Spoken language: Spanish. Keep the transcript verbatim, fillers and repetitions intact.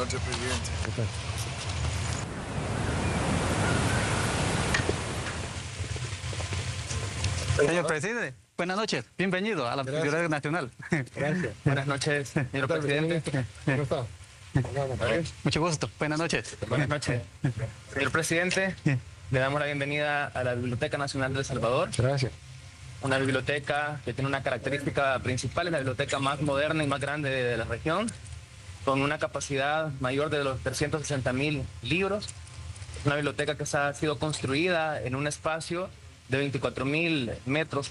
noches, presidente. ¿Qué tal? Señor presidente, buenas noches, bienvenido a la Biblioteca Nacional. Gracias. Buenas noches, señor presidente. ¿Cómo está? Mucho gusto, buenas noches. Buenas noches. Señor presidente, le damos la bienvenida a la Biblioteca Nacional de El Salvador. Gracias. Una biblioteca que tiene una característica principal, es la biblioteca más moderna y más grande de la región, con una capacidad mayor de los trescientos sesenta mil libros. Es una biblioteca que ha sido construida en un espacio de veinticuatro mil metros